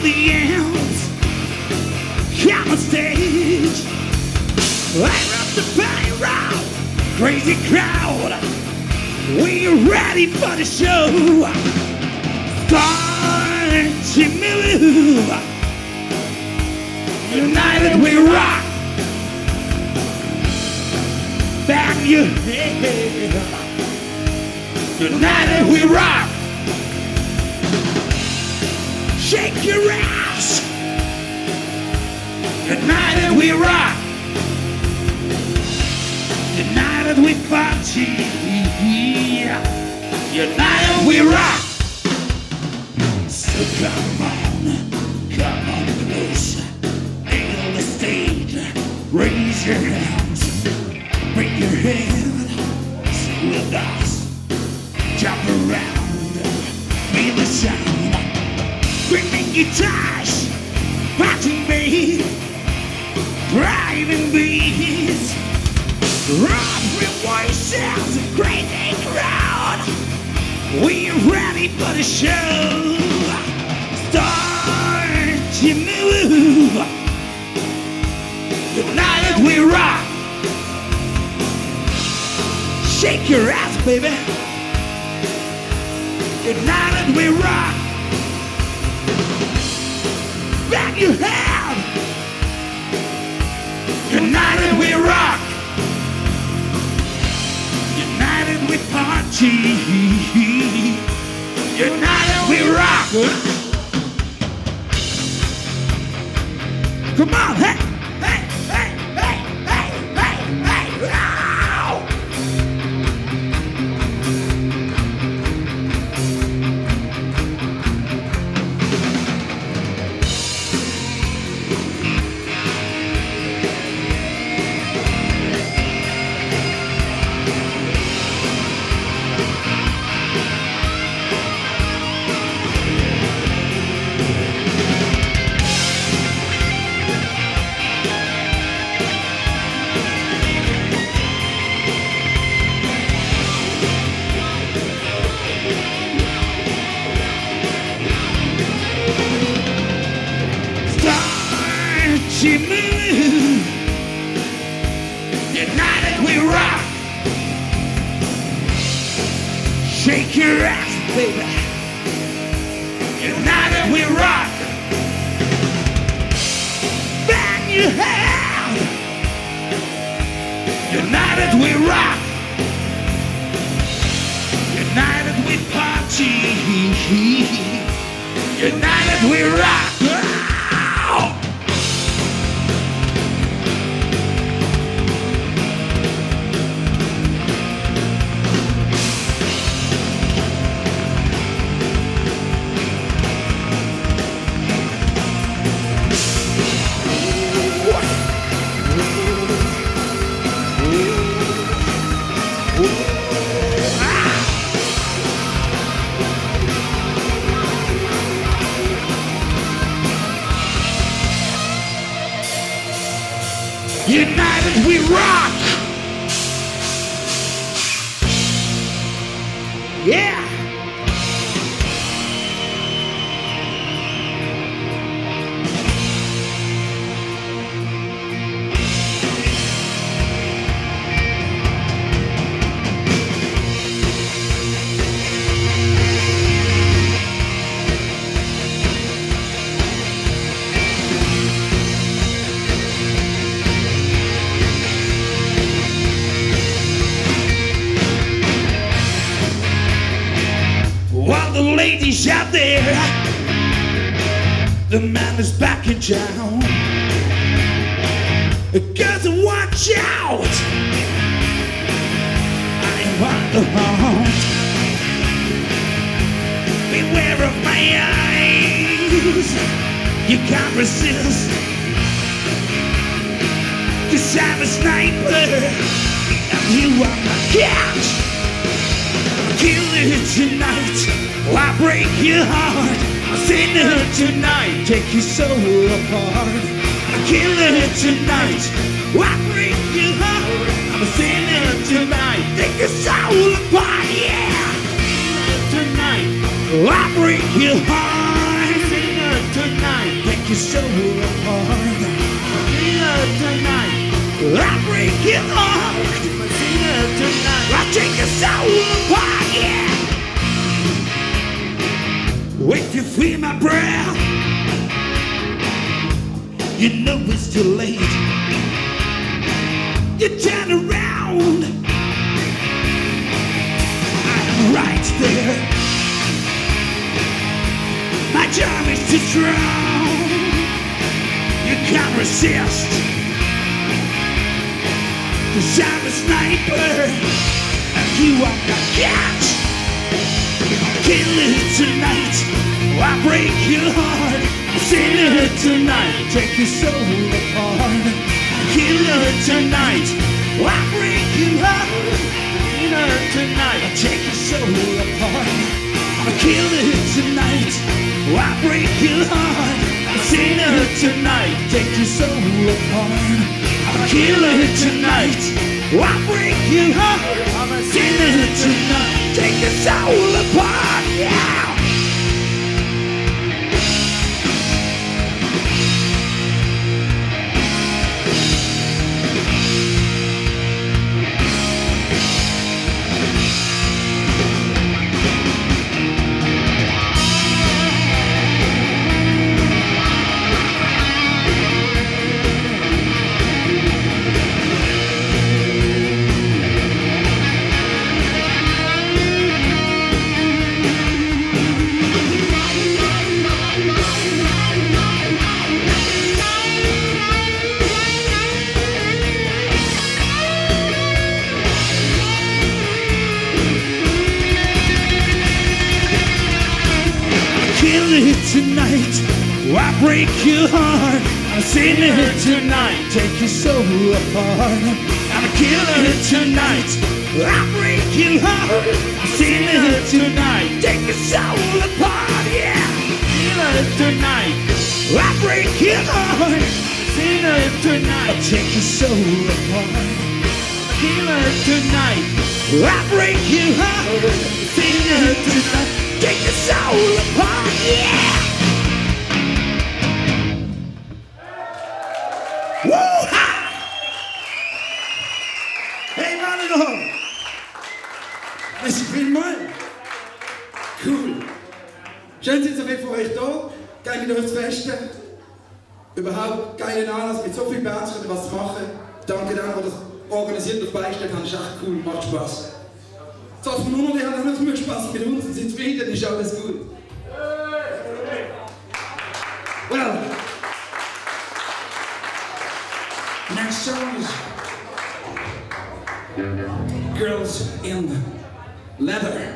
the ends. Come on stage. I love the party round. Crazy crowd. We're ready for the show. Start to move. United we rock. Bang your head. United we rock. Shake your ass. United we rock. United we party. United we rock. So come on close. Hail the stage. Raise your hands. Bring your head. Sing with us. Jump around. Feel the sound. Bringing guitars. Party beat. Driving beats. Rock with voices. Crazy crowd. We're ready for the show. Start to move. United we rock. Shake your ass, baby. United we rock. Bang your head. United we rock. United we party. United we rock. Come on, hey, hey, hey, hey, hey, hey, hey, ow! She move. United we rock. Shake your ass, baby. United we rock. Bang your head. United we rock. United we party. United we rock. United we rock! Yeah! While the ladies out there, the man is back in town. Girls, watch out! I am on the hunt. Beware of my eyes. You can't resist. 'Cause I'm a sniper and you are my catch. Kill it tonight, I break your heart. I'll send her tonight, take your soul apart. I'll kill it tonight, I break your heart. I'm a sinner tonight, take your soul apart, yeah. Tonight, I break your heart. Sinner tonight. your soul apart. Messina tonight. I'll break your heart. Messina tonight. I'll take your soul apart, yeah. If you feel my breath, you know it's too late. You turn around, I'm right there. My charm is too strong, you can't resist. 'Cause I'm a sniper, and you are my catch. I'll kill it tonight, I'll break your heart. I'll send it tonight, take your soul apart. I'll kill it tonight, I'll break your heart. Messina tonight. I'll take your soul apart. I'll kill it tonight, I'll break your heart. I'll send it tonight, take your soul apart. I'll kill it tonight, I'll break your heart. I'll send it tonight, take your soul apart, yeah. Kill it tonight, I break your heart. I'll send it tonight, take your soul apart. I'll kill it tonight, I break your heart. I'll send it tonight, take your soul apart, yeah. Messina tonight. I break your heart, Messina tonight. I'll take your soul apart. Messina tonight. I break your heart, send it tonight, take your soul apart, yeah. Woo-ha! Hey Mann, Merci vielmals. Cool. Schön sind so viele von euch da. Geil mit euch zu festen. Überhaupt geilen Anlass mit so vielen Bands können was machen. Danke denen, die das organisiert und beigestellt haben. Ist echt cool, macht Spaß. So, von nur die haben auch nicht mehr Spaß mit uns und sind zufrieden, ist alles gut. Well, next song is Girls in Leather.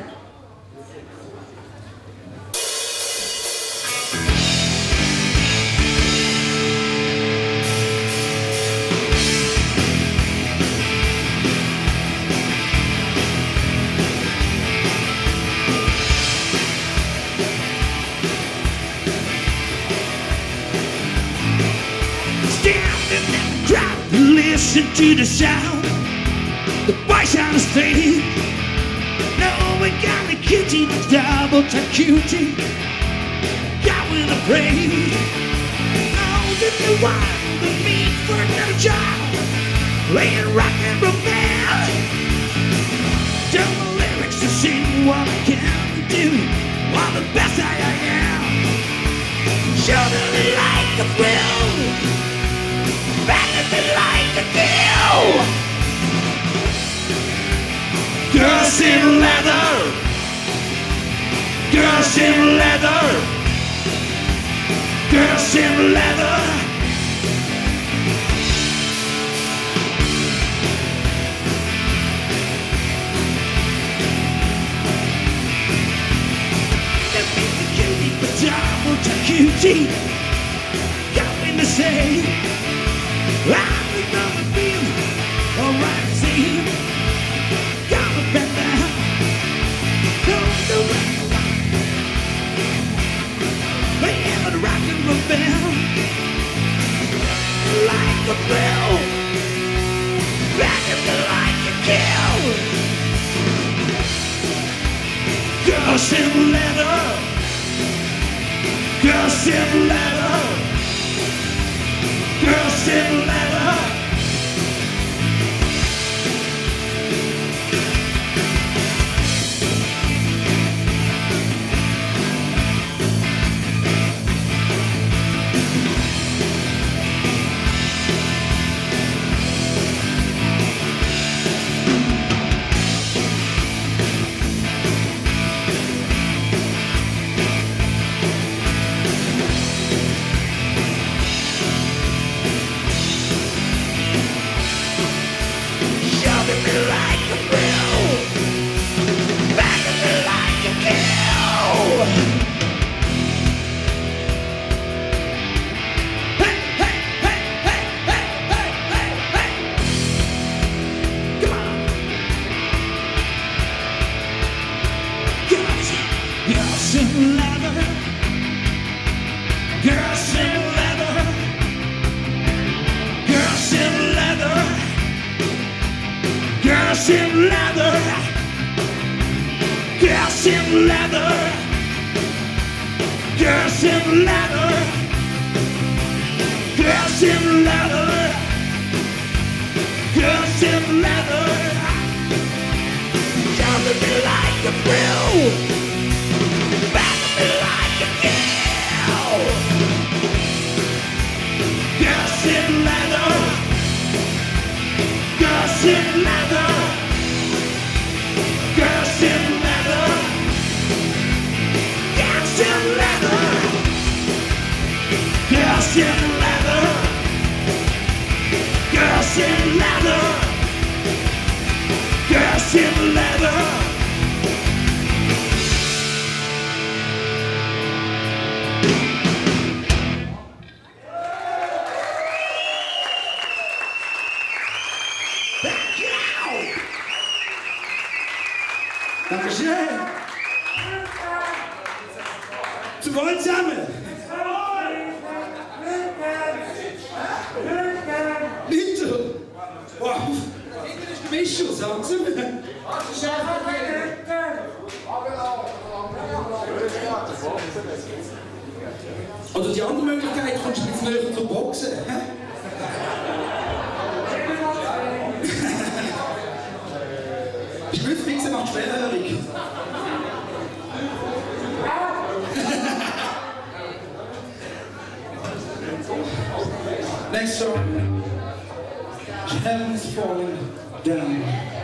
Listen to the sound, the voice on the stage. No, we got the cutie, double tap cutie, going to pray. Oh, did you want the meat for another child? Playing rock and roll band. Tell the lyrics to sing what I can do, all the best I am. Show me like a thrill, back at me like a kill. Girls in leather, girls in leather, girls in leather. That means the cutie, but double to cutie. Got me to say, I'm gonna feel alright, see. Got me back down. Don't do it. Playing the rock and roll band like a bell, back at me like a kill. Girls in leather, girls in leather, Girls in leather. Girls in leather, girls in leather, girls in leather, girls in leather, girls in leather. Sound of me like a thrill, back of me like a kill. Girls in leather, girls in leather. Girls in leather, girls in leather, girls in leather, girls in leather, girls in leather. Dankeschön. Zu wohl zusammen. Leute. Wow. Hinten ist der Mischung, sagen Sie mir. Oder die andere Möglichkeit, kommst du jetzt näher zum Boxen. Ich will fixen, macht schwerer, Rick. Next song. Heaven's falling down.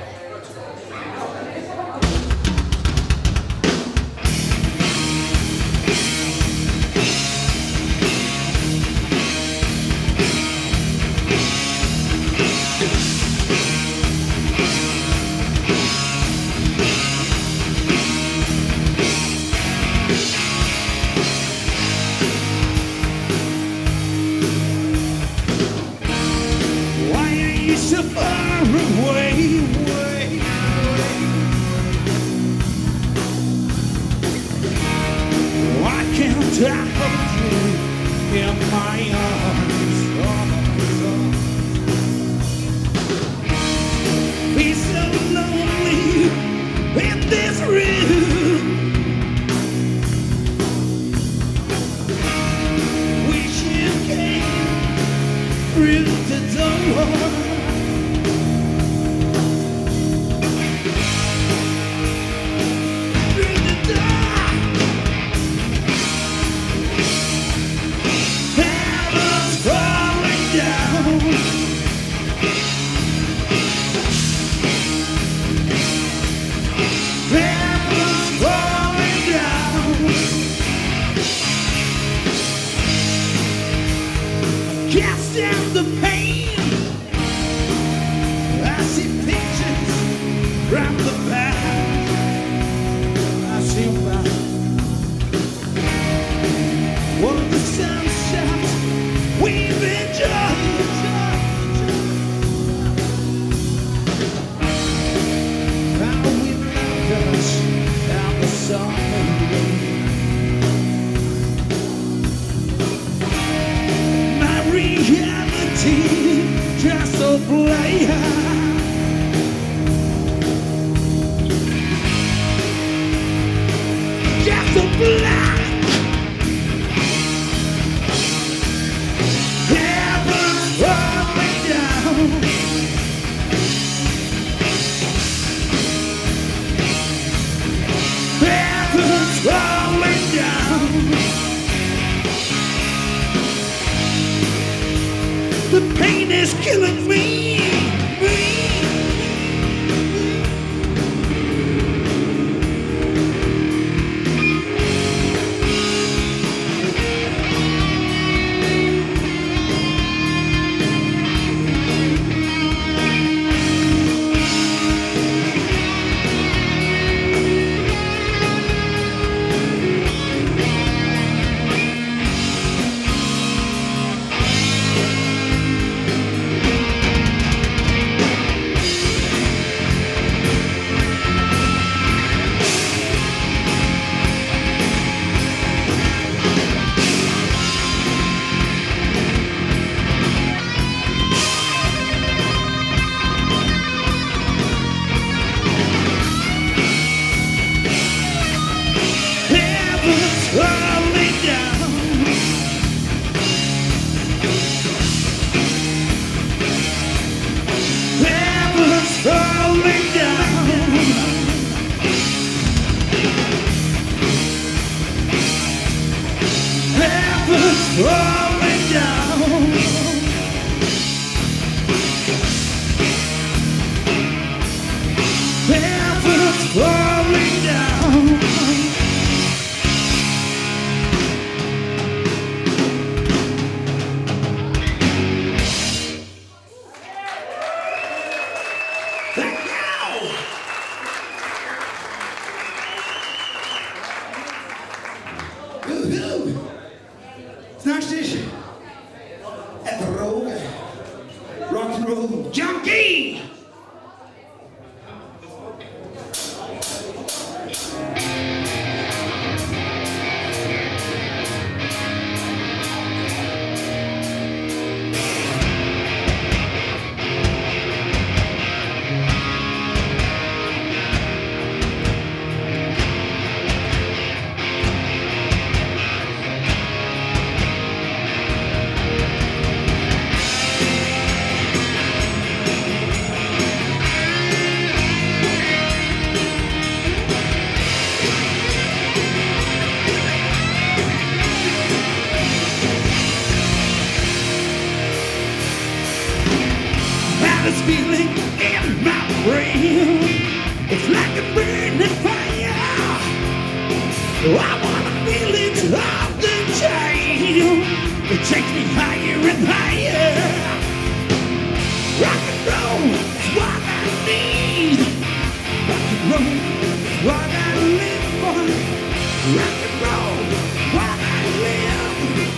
So far away, away, why can't I hold you in my arms? Be so lonely in this room. Wish you came through the door. Cast down the pain. I see pictures from the past. I see about all of the sunshots we've enjoyed. How we loved us down the summer road. Reality just a player. Just a player. Heaven The pain is killing me. Falling down. Heaven's falling down. Thank you. Das nächste ist ein Drogen. Rock'n'Roll Junkie! This feeling in my brain, it's like a burning fire. I wanna feel it off the chain. It takes me higher and higher. Rock and roll is what I need. Rock and roll is what I live for. Rock and roll is what I live.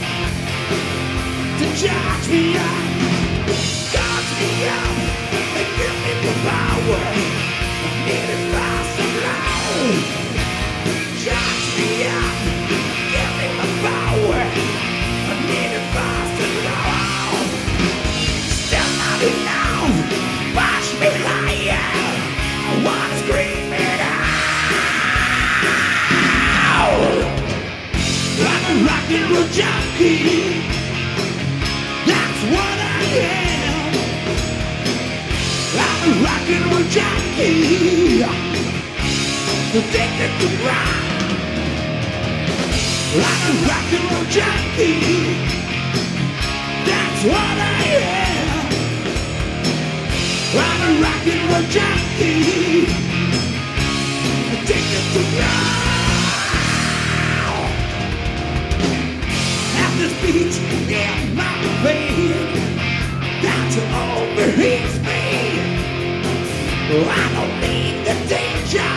To charge me up. Charge me up and give me the power. I need it fast and loud. Charge me up, give me the power. I need it fast and loud. Still not enough, push me higher. I wanna scream it out. I'm a rock and roll junkie. That's what I am. I'm a rock and roll junkie, addicted to rock. I'm a rock and roll junkie. That's what I am. I'm a rock and roll junkie, addicted to rock. Have this beat in my vein that overheats me. I don't need the danger.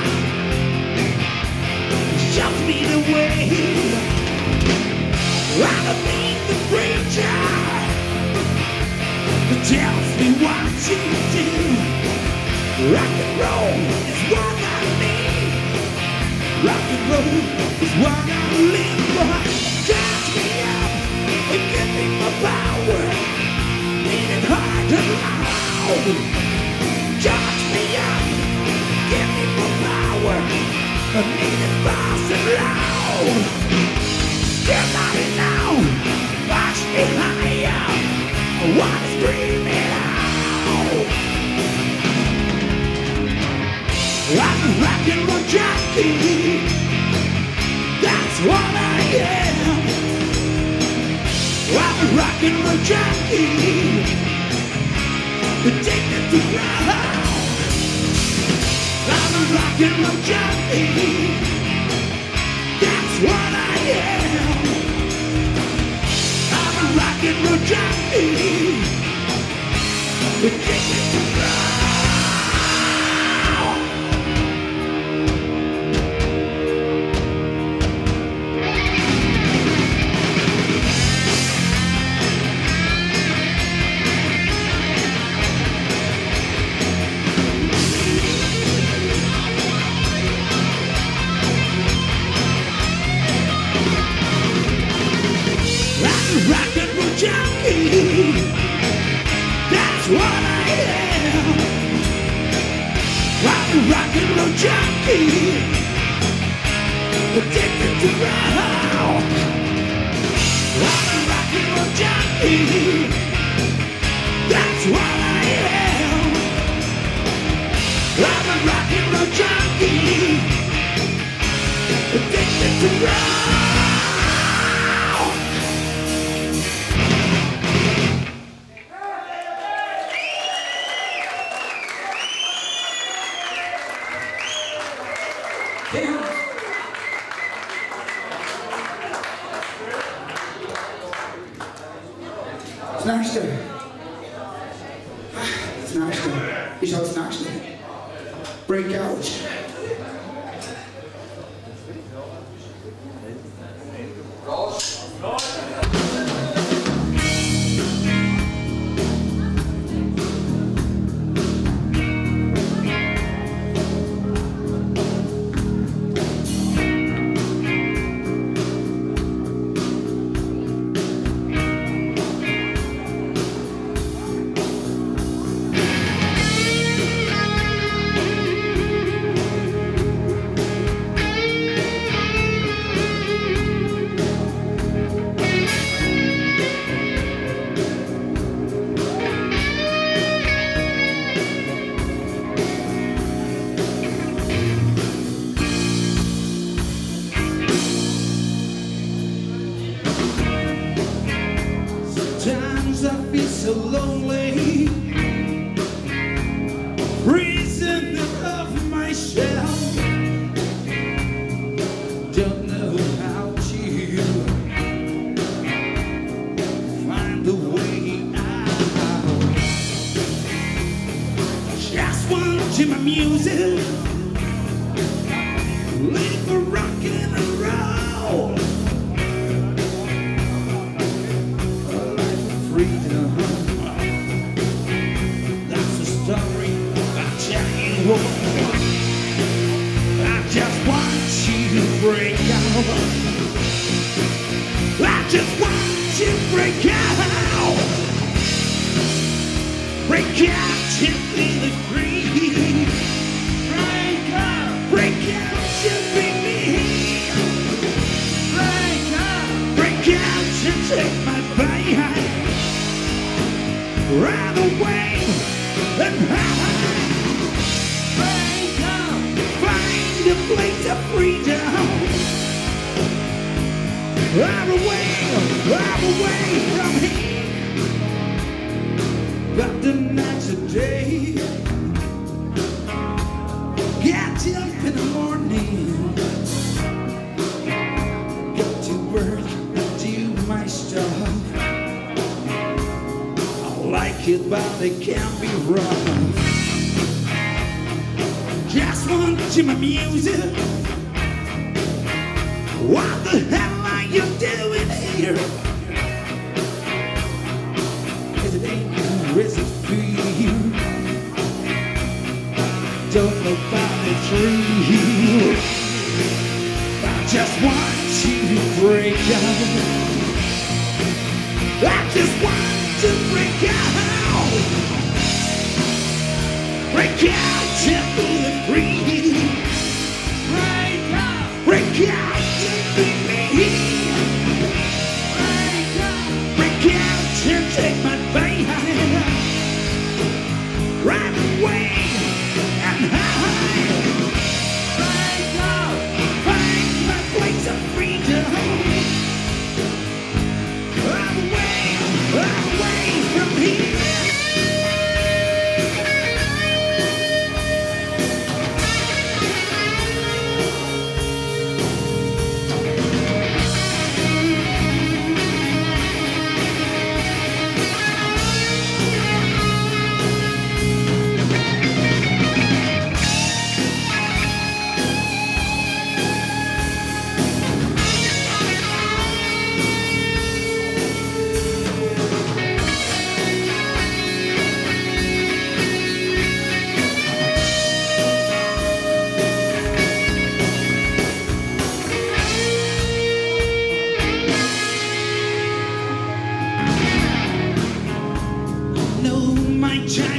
Show me the way. I don't need the preacher that tells me what to do. Rock and roll is what I need. Rock and roll is what I live for. Charge me up and give me my power. Need it hard and loud. Charge me up, give me my power. I need it fast and loud. Still not enough, push me higher. I wanna scream it out. I'm a rock and roll junkie. That's what I am. I'm a rock rock and roll junkie, addicted to rock. I'm a rock and roll junkie, that's what I am. I'm a rock and roll junkie, addicted to rock. Rock and roll junkie, that's what I am. I'm a rock and roll junkie, addicted to rock. I'm a rock and roll junkie, that's what I am. I'm a rock and roll junkie, addicted to rock. Das nächste ist halt das nächste. Breakout. Sometimes I feel so lonely, prisoner of myself. Don't know how to find a way out. Just want to my music, live for rock and roll. Freedom, that's a story I'll tell you all. I just want you to break out. I just want you to break out. Break out and feel free. Break out and be me. Break out and take my pain. Run away and hide. Break out, find a place of freedom. I'm away from here. But the next day, get up in the morning, go to work, do my stuff. Like it, but it can't be wrong. Just want to my music. What the hell are you doing here? Is it anger? Is it fear? Don't know about it true. I just want to break out. I just want to break out. Break out and be free. Break out and be me. Break out and take my pain. Run away and hide. Find my place of freedom. I'm away.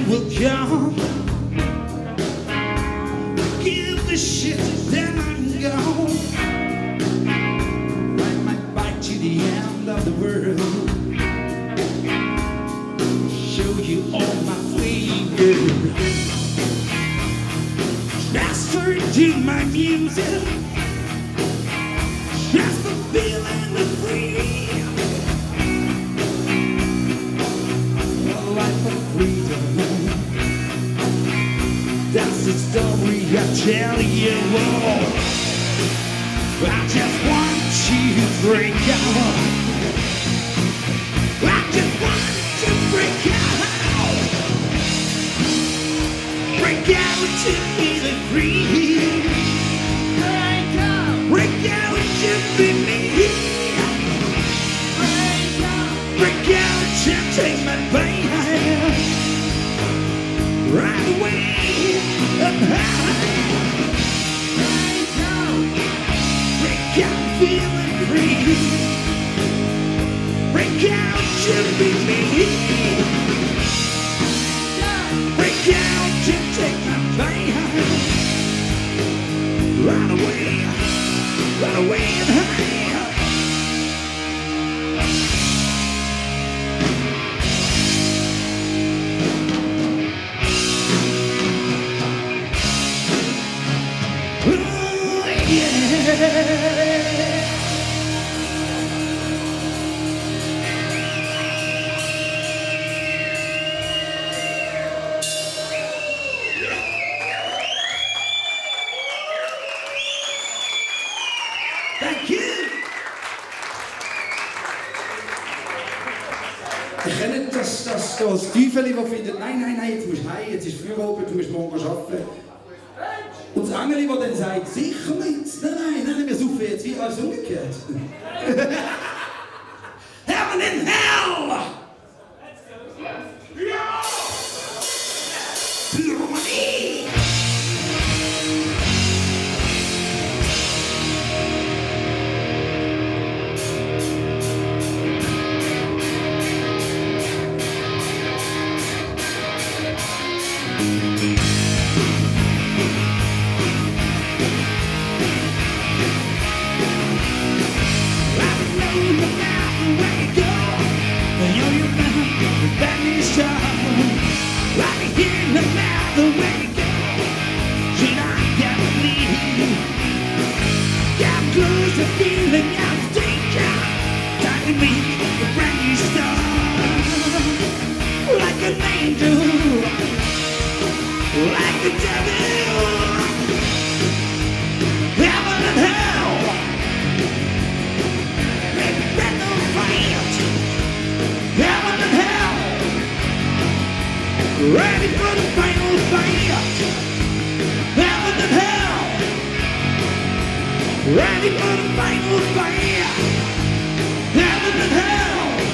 will come. Give the shit, then I'm gone. Ride my bike to the end of the world. Show you all my flavor. Transfer to my music. Just for feeling the free. A life of freedom. That's the story I tell you all. I just want you to break out. I just want to break out. Break out to feel free. Break out. Break out to be me. Break out. Break out to take my pain. Right away up high. Break out. Break out feeling free. Break out to be me. Break out to take my pain. Right away and high. Oh, yeah. Thank you. Ich kenne das Teufel, das findet, nein, jetzt musst du heim, jetzt ist Feierabend, du musst morgen arbeiten. Und das Engel, das dann sagt, sicher nicht, nein, wir saufen jetzt wie alles umgekehrt. Heaven and hell. Pyromanie. Like the devil, heaven and hell, breath of fire, heaven and hell, ready for the final fight, heaven and hell, ready for the final fight, heaven and hell.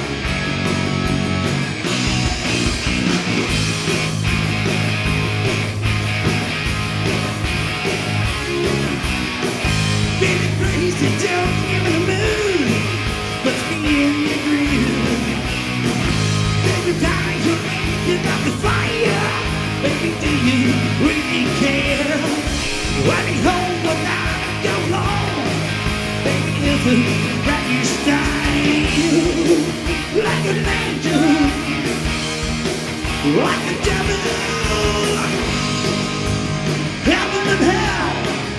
Getting crazy, don't give me the mood, but me in your groove. Every time you're thinking of the fire, baby, do you really care? Running home without a go long, baby, isn't that your style? Like an angel, like a devil, heaven and hell.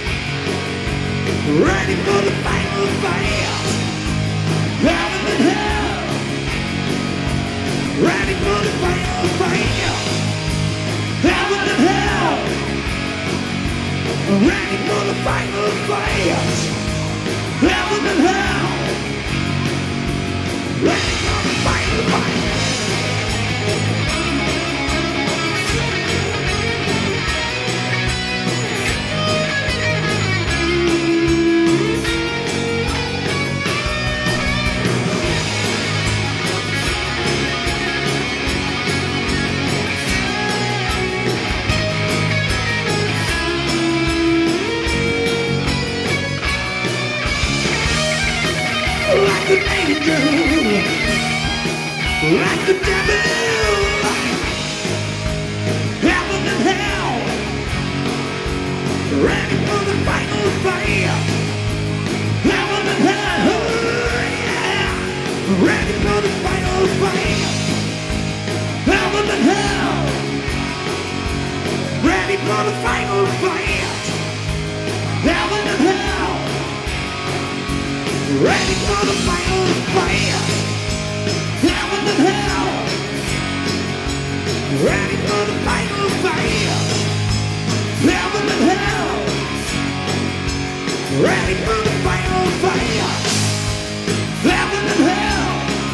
Ready for the final fight, heaven and hell. Ready for the final fight, heaven and hell. Ready for the final fight, heaven and hell. Ready for the final fight. Like an angel, like the devil, the final fight. Heaven and hell. Ready for the final fight. Heaven and hell. Ready for the final fight. Heaven and hell. Ready for the final fight. Heaven and hell.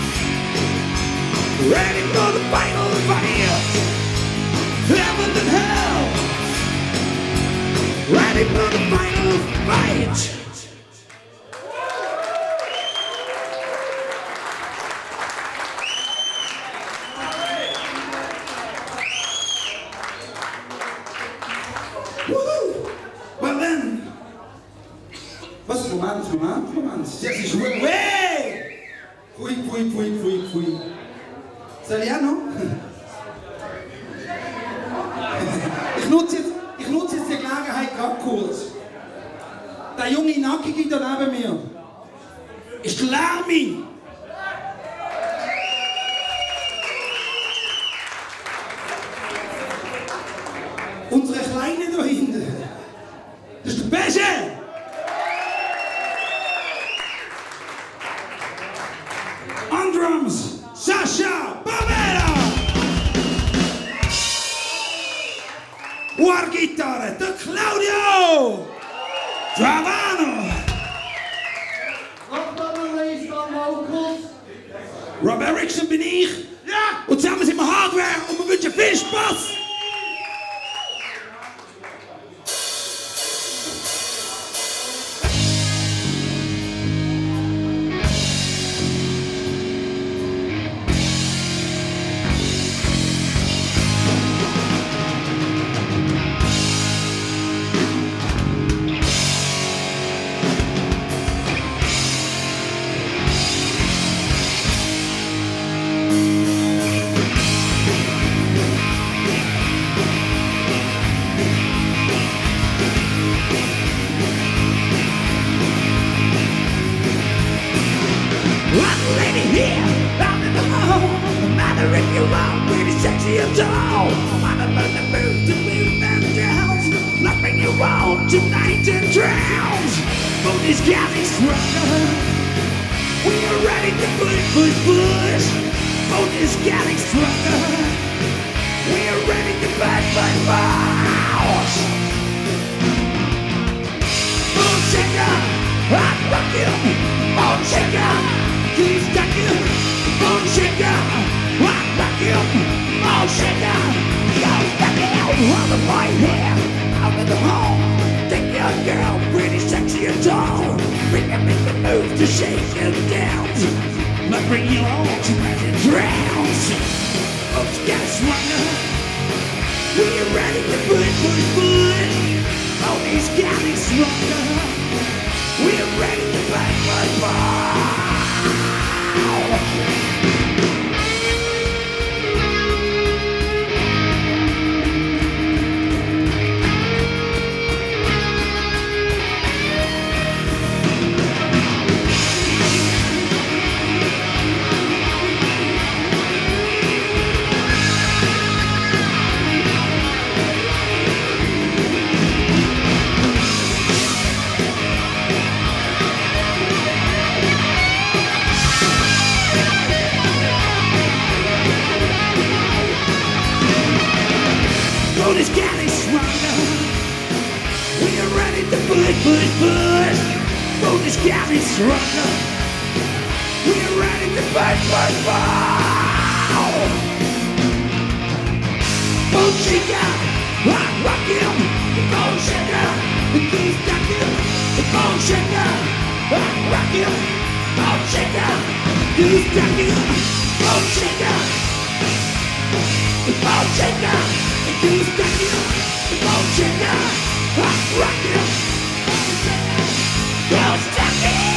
Ready for the final fight. Heaven and hell. Ready for the final fight. Well then, was ist Moment. Jetzt ist Ruhe. Hey! Pfui. Soll ich auch noch? Ich nutze jetzt die Gelegenheit gerade kurz. Der junge Nackige da neben mir ist Lärmi. Unsere Kleine da hinten, das ist der Beste. On drums, Sasha Bavera. War Gitarre, der Claudio Travano. Rob Erickson bin ich. Ja. Und zusammen sind wir Hardware und wir wünschen viel Spaß. If you want, pretty sexy and tall, I'm about to move them down. Nothing you want tonight and drowns. Both is getting stronger. We are ready to push. Both is getting stronger. We are ready to push. Bone shaker, hot rockin'. Bone shaker, keep stacking. Bone shaker. Rock you, all shaker, go back out on the right hand, out of the home. Take your girl, pretty sexy and tall. Bring her in the move to shake and dance. But bring you on to let it drowns. Folks get stronger. We're ready to push. All these getting stronger. We're ready to push. Is getting stronger. We are ready to push. Boat is getting stronger. We are ready to push. Boat shaker, rock him. The boat shaker, the keys ducking. The boat shaker, rock him. Boat shaker, keys ducking. Boat shaker, the boat shaker. Who's got you? The bone shaker, rock you. Who's got you?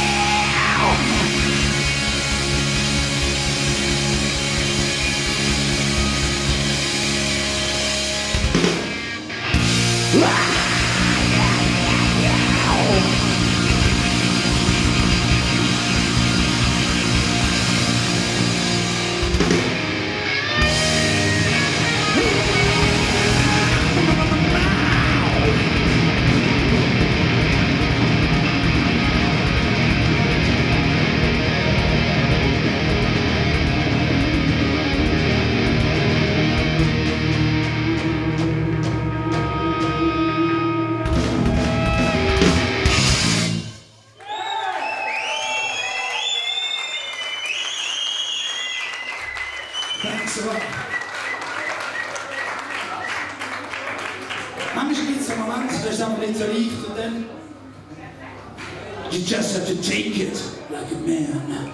So. Manchmal gibt es einen Moment, das ist einfach nicht so leicht und dann... You just have to take it like a man.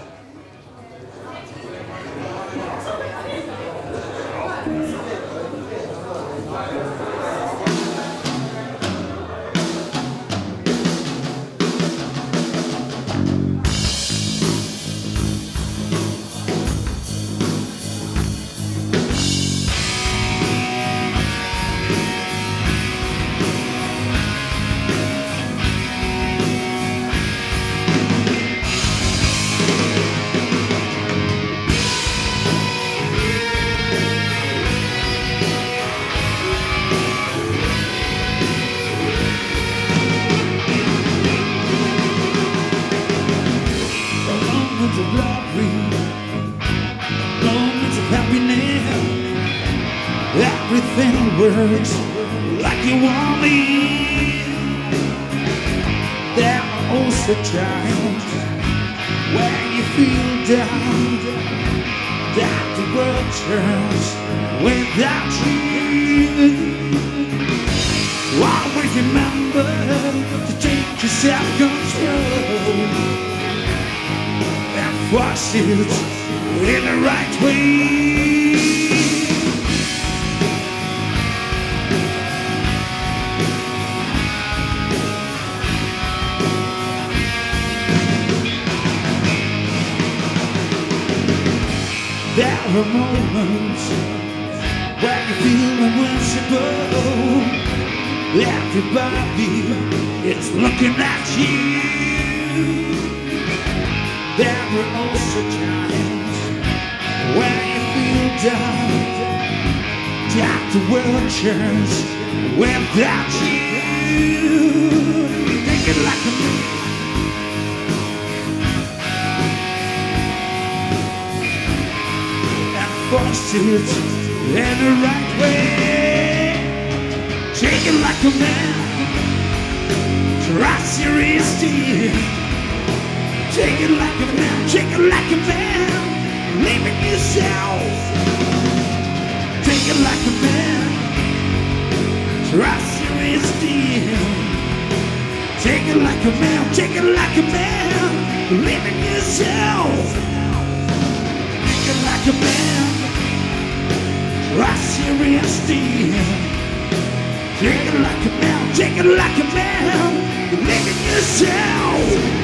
Moments of glory, moments of happiness, everything works like you want me. There are also times when you feel down, that the world turns without you. Always remember to take your self-control and force it in the right way. There are moments when you feel invincible. Everybody is looking at you. There are also times when you feel down, that the world turns without you. Take it like a man. Force it in the right way. Take it like a man. Trust your instinct. Take it like a man. Take it like a man. Believe in yourself. Take it like a man. Trust your instinct. Take it like a man. Take it like a man. Believe in yourself. Take it like a man. Trust your instinct. Take it like a man, take it like a man. Believe in yourself.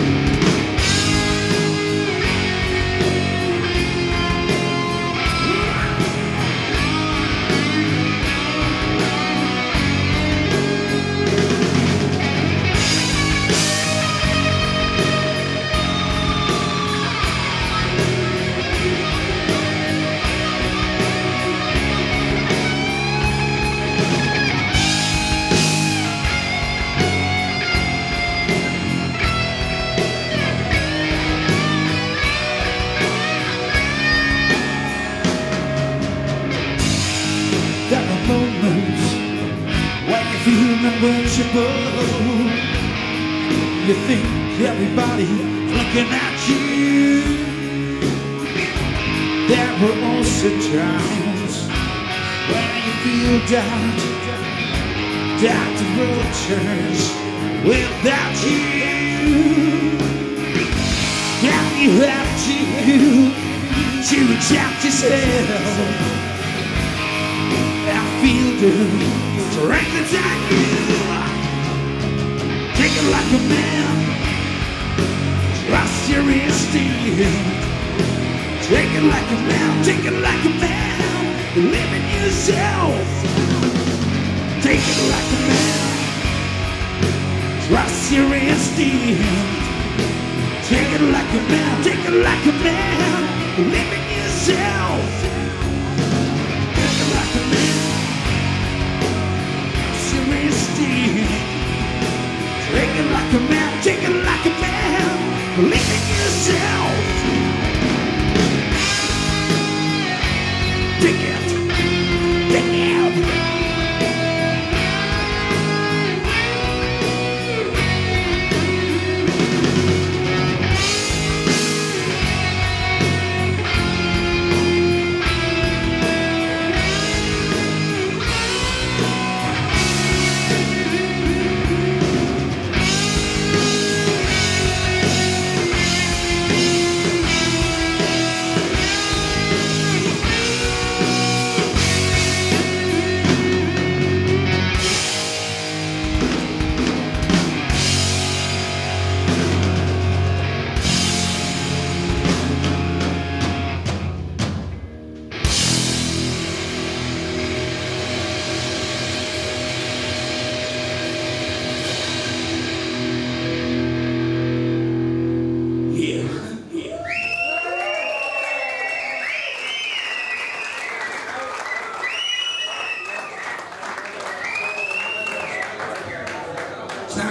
There are moments when you feel invincible. You think everybody's looking at you. There are also times when you feel down, that the world turns without you. And you have to accept yourself. I feel the strength inside you. Take it like a man. Trust your instinct. Take it like a man. Take it like a man. Believe in yourself. Take it like a man. Trust your instinct. Take it like a man. Take it like a man. Believe in yourself. Like a man, take it like a man, take it like a man. Believe in yourself. Take it, take it.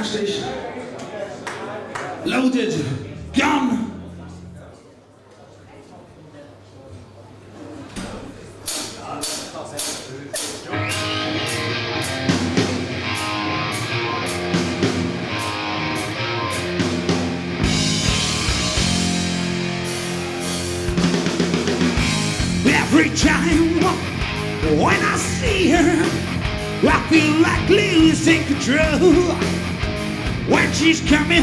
nächste ist Loaded Gun. Every time when I see her, I feel like losing control. When she's coming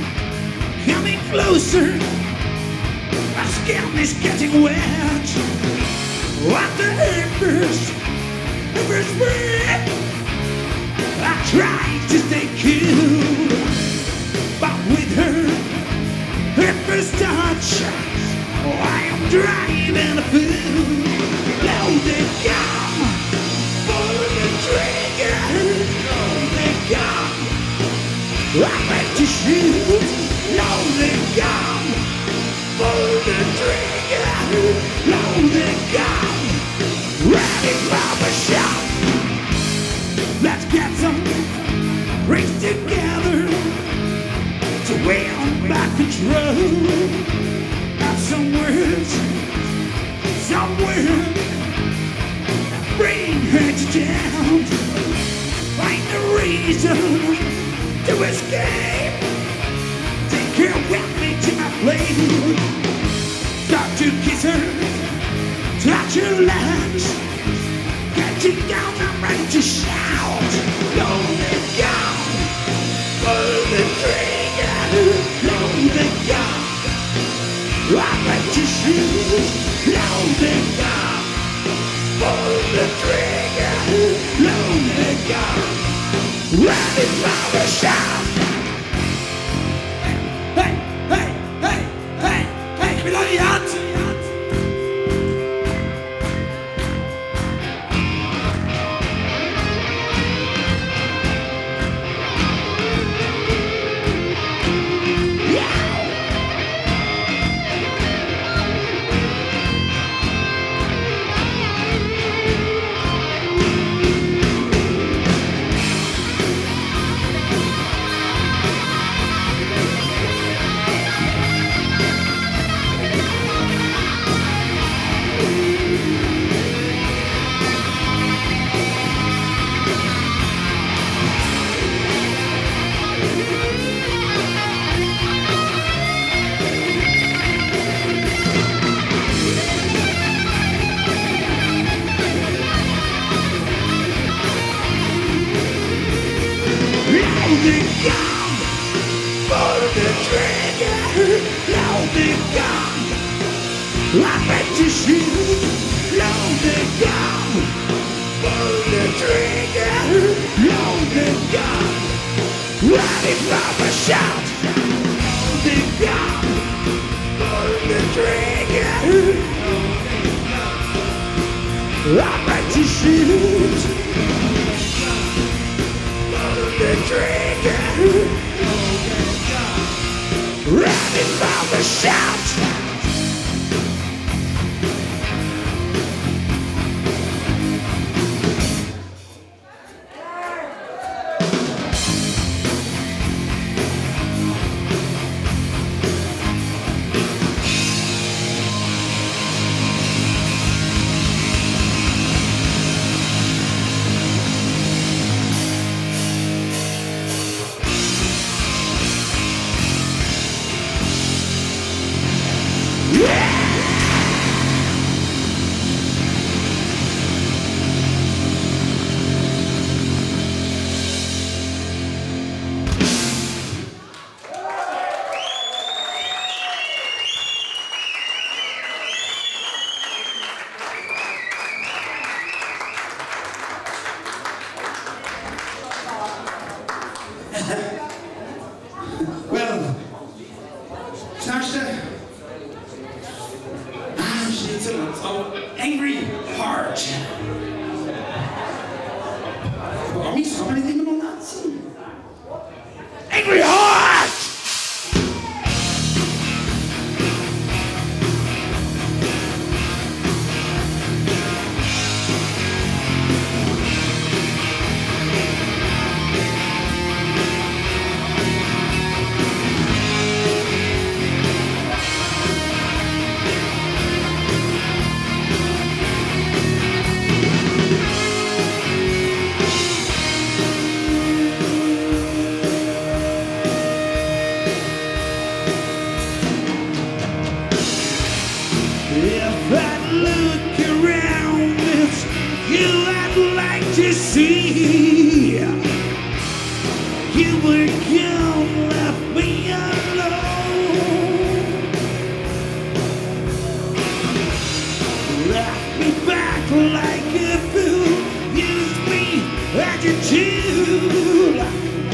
closer, my skin is getting wet. After her first breath, I try to stay cool, but with her first touch, I am driving a fool. Loaded gun, pull the trigger. Loaded gun, I'm ready to shoot. Loaded gun, pull the trigger. Loaded gun, ready for the shot. Let's get some rings together to win back control. Somewhere, bring her down. Find a reason to escape. Take her with me to my flame. Start to kiss her, touch her legs. Getting down, I'm ready to shout. Loaded gun, pull the trigger. Loaded gun, I'm ready to shoot. Loaded gun, pull the trigger. Loaded gun, ready for the shot. Hey, hey, hey, hey, hey, give me all your hands. Loaded gun, pull the trigger. Loaded gun, I'm ready to shoot. Loaded gun, pull the trigger. Loaded gun, ready for the shot. Loaded gun, pull the trigger. I'm ready to shoot. The trigger, ready for the shot. Well, das nächste steht so Angry Heart. Aber Amis kann man nicht immer noch nachziehen. Angry Heart! left me back like a fool, used me as a tool.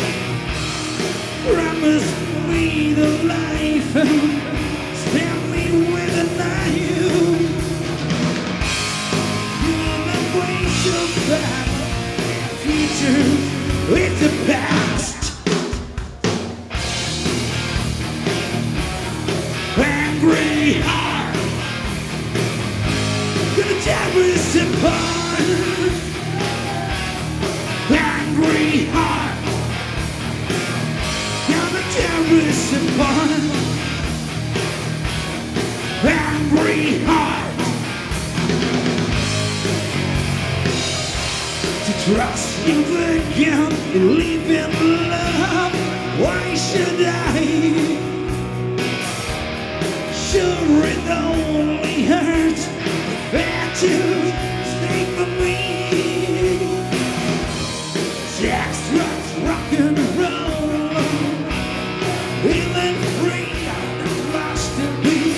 Promised me the life, stabbed me with a knife. You're the waste of that future with the past. Angry heart, gonna tear us apart. Angry heart, gonna tear us apart. Angry heart, to trust you again, believe in love. Why should I? Sure, it only hurts if you stay for me. Sex, drugs, rock and roll, feeling free, I'm lost to be.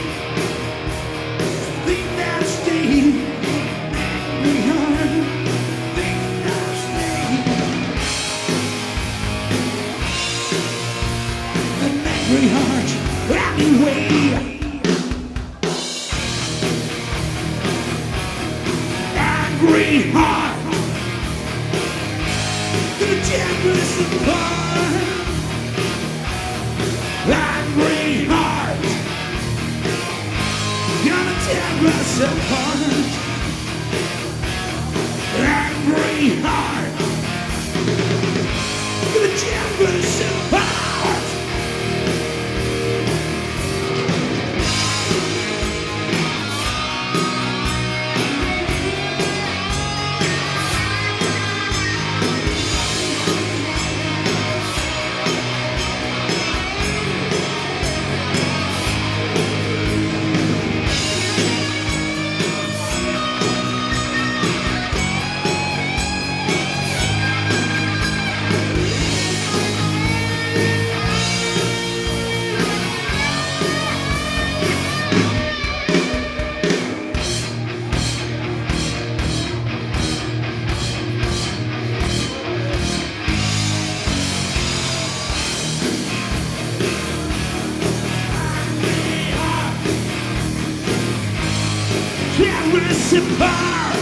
Think that stay, angry heart, think that stay. An angry heart, anyway. Angry heart, gonna tear us apart. Angry heart, gonna tear us apart. Angry heart, gonna tear us apart. Tear us apart.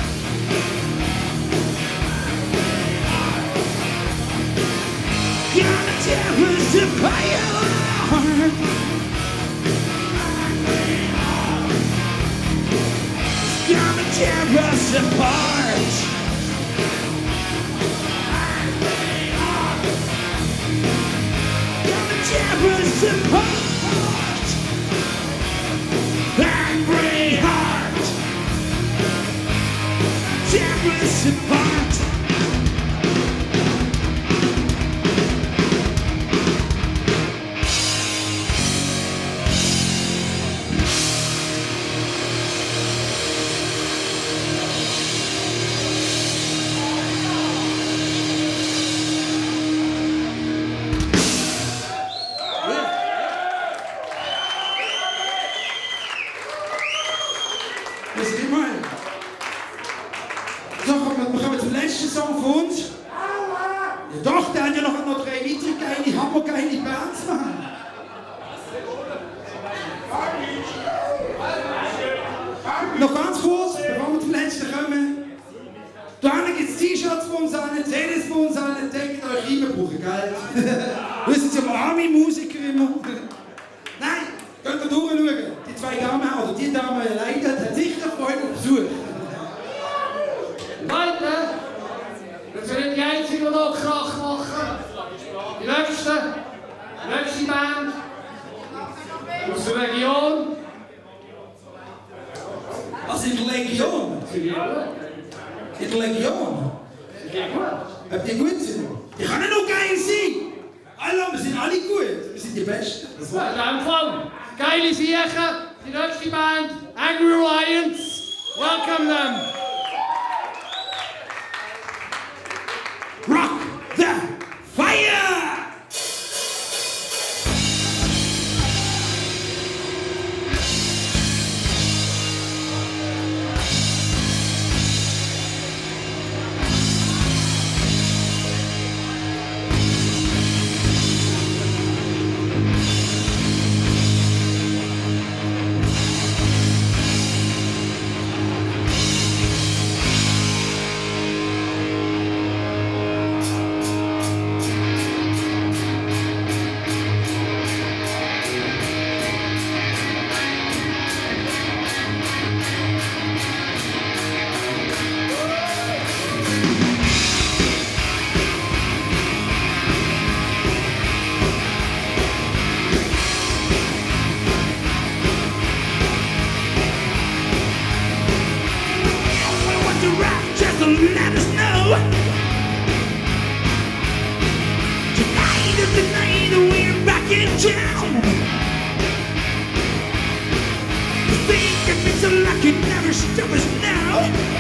Gonna tear us apart. Gonna tear us apart. Gonna tear us apart. Angry heart, tear us apart. Das ist immer. So, wir kommen zum letzten Song von uns. Ja doch, der hat ja noch 3 weitere geile, hammergeile Bands, Mann. Noch ganz kurz, bevor wir zum letzten kommen. Da gibt es T-Shirts von uns an, CDs von uns an, denkt euch rein, brauchen Geld. Wir sind ja Army-Musiker immer. Nein, könnt ihr durchschauen. Die 2 Damen, oder die Dame allein, hat sicher Freude auf Besuch. Leute, wir sind nicht die Einzigen, die noch Krach machen. Die nächste Band aus der Region. Was in der Legion? In der Legion? Ob die gut sind? Die können noch geil sein! Wir sind alle gut, wir sind die Besten. Ja, in dem Fall, geile Siechen, die nächste Band, Angry Lions. Welcome them. Rock the fire! stop us now.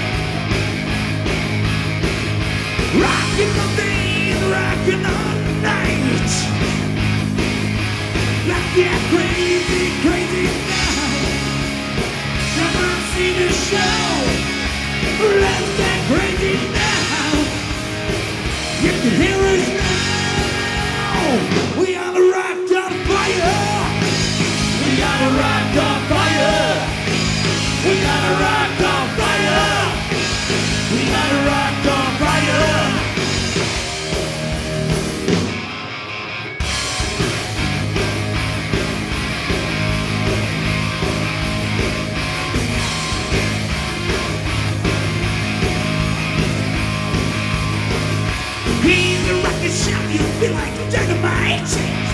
Rocking all day, rocking all night. Let's get crazy, crazy now. Come on, see the show. Let's get crazy now. You can hear us now. We are the rocked on fire. We are the rocked on fire. We are the rocked on fire. We are the rocked on fire. He's a rocket shot, you feel like dynamite.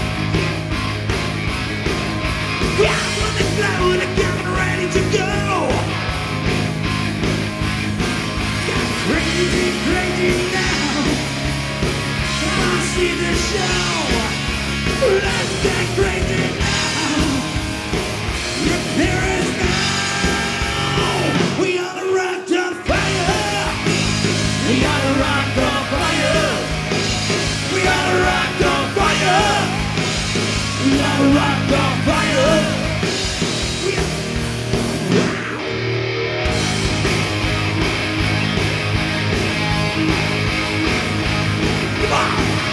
Yeah, on the floor, the gun ready to go. Got crazy, crazy now. Come on, see the show. Let's get crazy now. You can hear us now. We are the rocked on fire. We are the rocked on fire. We are the rocked on fire. We are the rocked on fire. We are... Come on.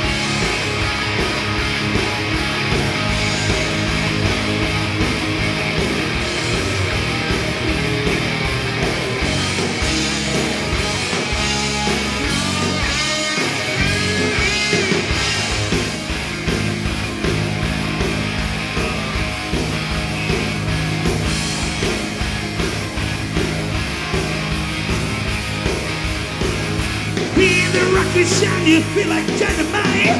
Being the rocket shot, you feel like dynamite.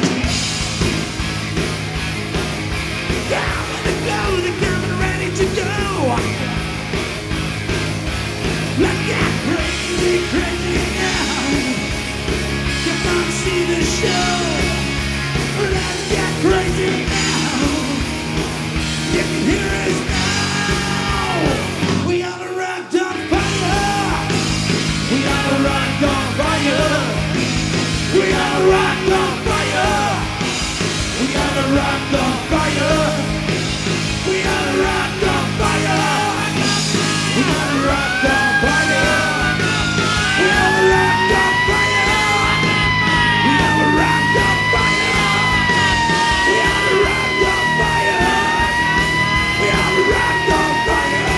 Down on the go, the gun ready to go. Let's get crazy, crazy now. Come on, see the show. Let's get crazy now. You can hear us now. We are the rocked on fire. We are the rocked on fire. We are rocked on fire. We are rocked on fire. We are rocked on fire. We are rocked on fire. We are rocked on fire. We are rocked on fire. We are rocked on fire. We are rocked on fire.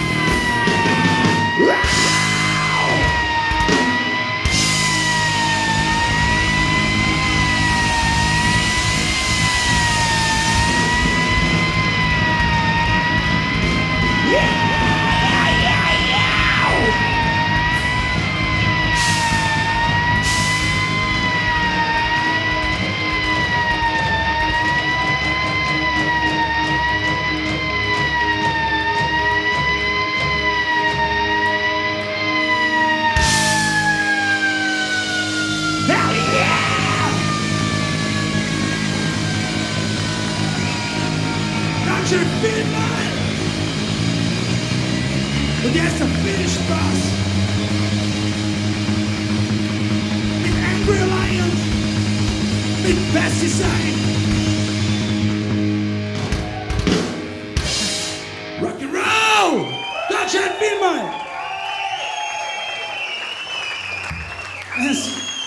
Your finish line. But that's the finish boss. With angry lions, with pesticide. Rock and roll. That's your finish line. Merci.